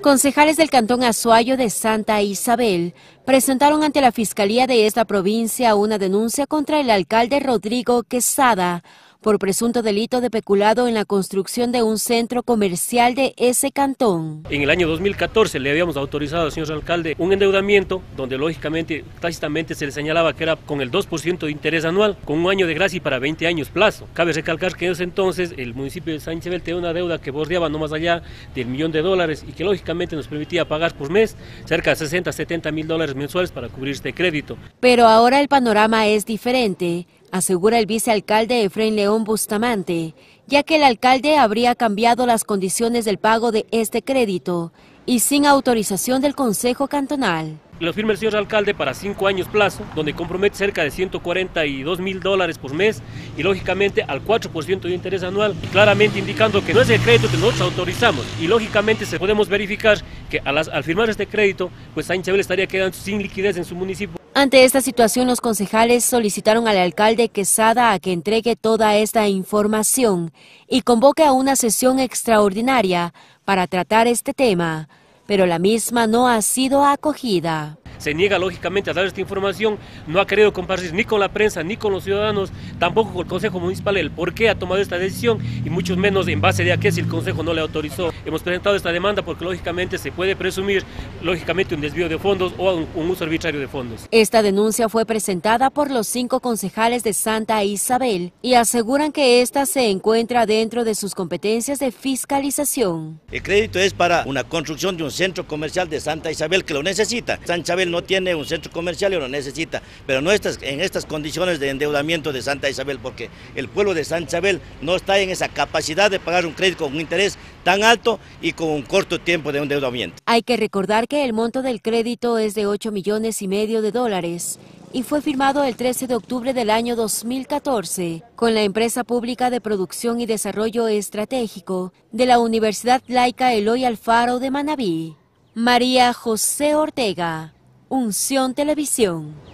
Concejales del Cantón Azuayo de Santa Isabel presentaron ante la Fiscalía de esta provincia una denuncia contra el alcalde Rodrigo Quesada por presunto delito de peculado en la construcción de un centro comercial de ese cantón. En el año 2014 le habíamos autorizado al señor alcalde un endeudamiento donde lógicamente, tácitamente se le señalaba que era con el 2% de interés anual, con un año de gracia y para 20 años plazo. Cabe recalcar que en ese entonces el municipio de Santa Isabel tenía una deuda que bordeaba no más allá del $1.000.000 y que lógicamente nos permitía pagar por mes cerca de 60 a 70 mil dólares mensuales para cubrir este crédito. Pero ahora el panorama es diferente, asegura el vicealcalde Efraín León Bustamante, ya que el alcalde habría cambiado las condiciones del pago de este crédito y sin autorización del Consejo Cantonal. Lo firma el señor alcalde para 5 años plazo, donde compromete cerca de 142 mil dólares por mes y lógicamente al 4% de interés anual, claramente indicando que no es el crédito que nosotros autorizamos y lógicamente se podemos verificar que al firmar este crédito, pues Santa Isabel estaría quedando sin liquidez en su municipio. Ante esta situación, los concejales solicitaron al alcalde Quesada a que entregue toda esta información y convoque a una sesión extraordinaria para tratar este tema, pero la misma no ha sido acogida. Se niega lógicamente a dar esta información, no ha querido compartir ni con la prensa ni con los ciudadanos, tampoco con el Consejo Municipal el por qué ha tomado esta decisión y mucho menos en base de a qué si el Consejo no le autorizó. Hemos presentado esta demanda porque lógicamente se puede presumir lógicamente un desvío de fondos o un uso arbitrario de fondos. Esta denuncia fue presentada por los 5 concejales de Santa Isabel y aseguran que esta se encuentra dentro de sus competencias de fiscalización. El crédito es para una construcción de un centro comercial de Santa Isabel que lo necesita. Santa Isabel no tiene un centro comercial y lo necesita, pero no en estas condiciones de endeudamiento de Santa Isabel, porque el pueblo de Santa Isabel no está en esa capacidad de pagar un crédito con un interés tan alto y con un corto tiempo de endeudamiento. Hay que recordar que el monto del crédito es de $8,5 millones y fue firmado el 13 de octubre del año 2014 con la empresa pública de producción y desarrollo estratégico de la Universidad Laica Eloy Alfaro de Manabí. María José Ortega, Unción Televisión.